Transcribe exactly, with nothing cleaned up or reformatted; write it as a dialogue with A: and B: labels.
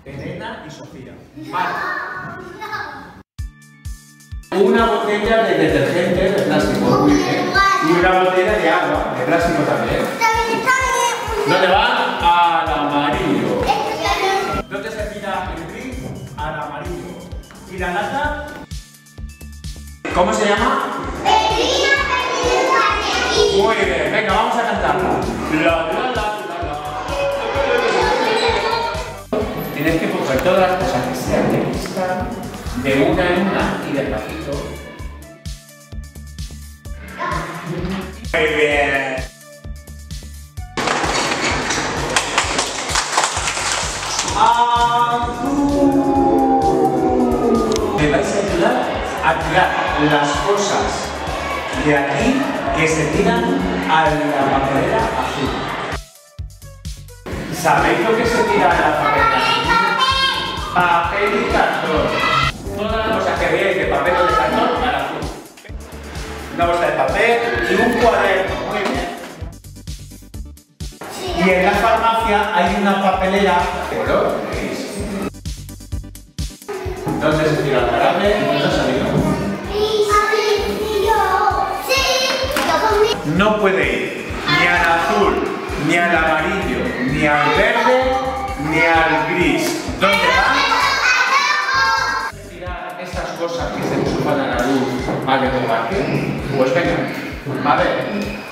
A: Elena y Sofía. Vale. Una botella de detergente de plástico, muy bien. Y una botella de agua de plástico también. ¿Dónde va? Al amarillo. ¿Dónde se tira el gris? Al amarillo. ¿Y la lata? ¿Cómo se llama? Muy bien, venga, vamos a cantarla. La, la, la, la, la. Tienes que coger todas las cosas que sean de cristal, de una en una y despacito. Muy bien. Azul. Me vais a ayudar a tirar las cosas de aquí que se tiran a la papelera azul. ¿Sabéis lo que se tira a la papelera azul? Papel y cartón. Todas las cosas que veáis de papel o de cartón al azul. Una bolsa de papel y un cuaderno. Muy bien. Y en la farmacia hay una papelera de color gris. ¿Dónde se tira el jarabe? ¿No ha salido? No puede ir ni al azul, ni al amarillo, ni al verde, ni al gris. ¿Dónde va? Tirar esas cosas que se enchufan a la luz a que te marquen. Pues venga, a ver.